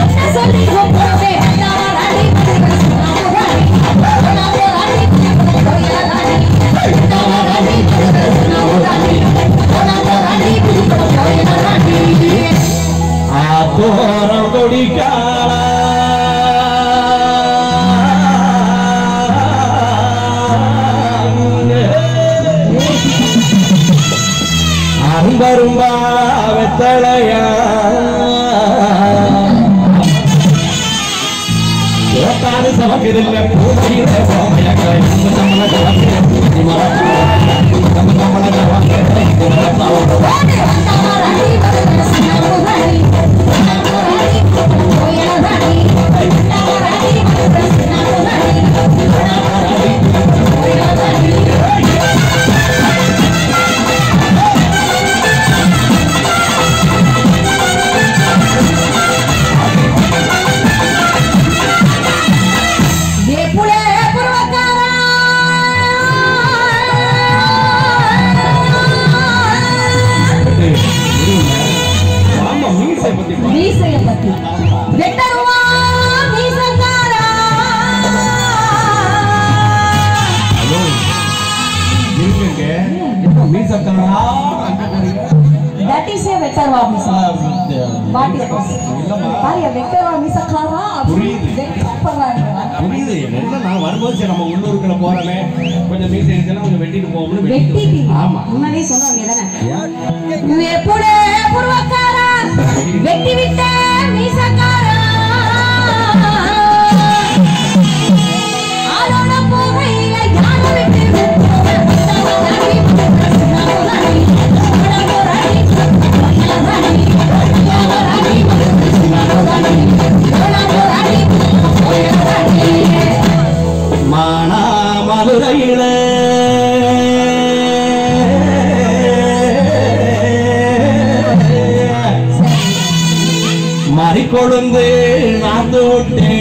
கொழுந்து நாத்தோட்டே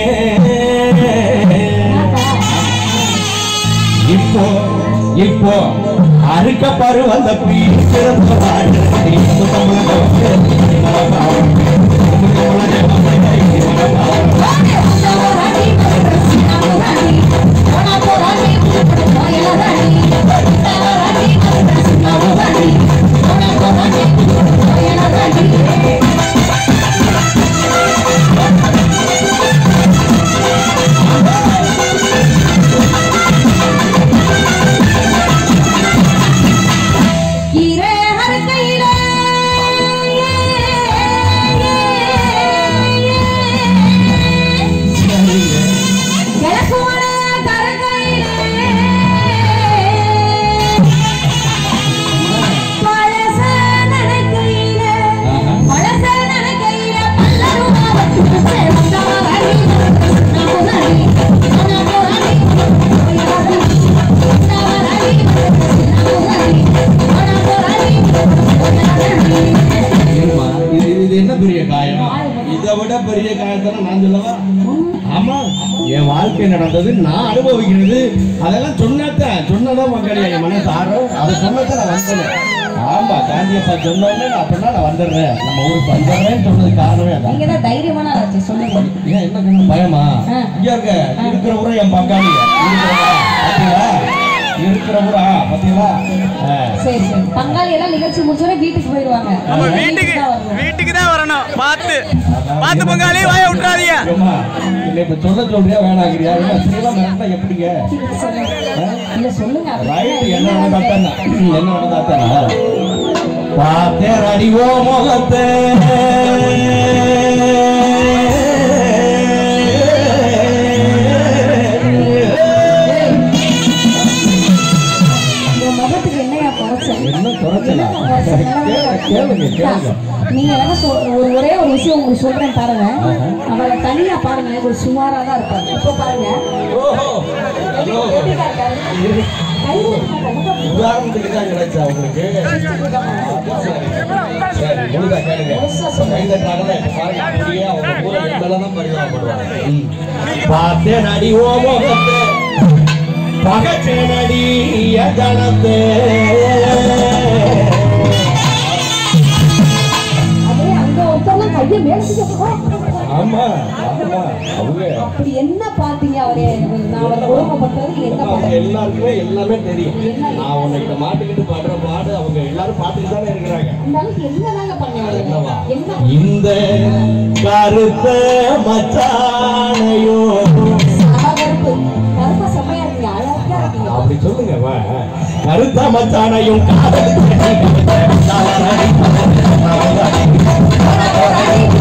இப்போ இப்போ அறுக்க பருவந்த பீக்கிறத வாழ்க்கை நடந்தது நான் அனுபவிக்கிறது அதெல்லாம் சொன்னதான் மக்களே என் மனசு ஆடும் அதை சொன்னதான் நான் வந்தேன். ஆமா காந்தியப்பா சொன்னோன்னு அப்படின்னா நான் வந்துடுறேன் நம்ம ஊருக்கு வந்துடுறேன்னு சொன்னது காரணமே அதான். நீங்க தான் தைரியமான ஆச்சு சொல்லுங்க. ஏன் என்ன பயமா இங்க இருக்க இருக்கிற ஊரை என் பங்காளி இருக்கிற ஊரா பாத்தீங்களா? சரி சரி பங்காளி எல்லாம் நிகழ்ச்சி முடிச்சோட வீட்டுக்கு போயிடுவாங்க. நம்ம வீட்டுக்கு தான் வரணும். பார்த்து பங்காளி வாய விட்டுறாதீங்க. இல்லை இப்ப சொல்றியா வேணாங்கிறியா? எப்படிங்க இல்ல சொல்லுங்க. என்ன நடந்தாத்தா பார்த்தே அடிவோ முகத்தை நீங்க ஒரே ஒரு விஷயம் உங்களுக்கு சொல்றேன் பாருங்க. அவரை தனியா பாருங்க ஒரு சுமாரா தான் இருப்பாங்க. இப்ப பாருங்க பார்த்தேனடி ஓமோகத்தை பகச்சேனடி ஜனத்தே ஆமா ஆமா அவங்க அப்படி என்ன பாத்தீங்க அவரே? நான் அவரை குடும்பப்பட்டது என்ன அவங்க பாத்தீங்க? எல்லாருக்குமே எல்லாமே தெரியும். நான் உன்னை மாட்டுக்கிட்டு பாடுற பாடு அவங்க எல்லாரும் பார்த்துட்டு தானே இருக்கிறாங்க. இந்த அளவுக்கு என்னதாங்க பண்ணாங்க? என்னவா? என்ன இந்த கருத்த மச்சானையோ கருப்பு கருப்பா செம்மையா இருக்கீங்க, அழகா இருக்கீங்க. அப்படி சொல்லுங்க. கருத்த மச்சானையும் காதல்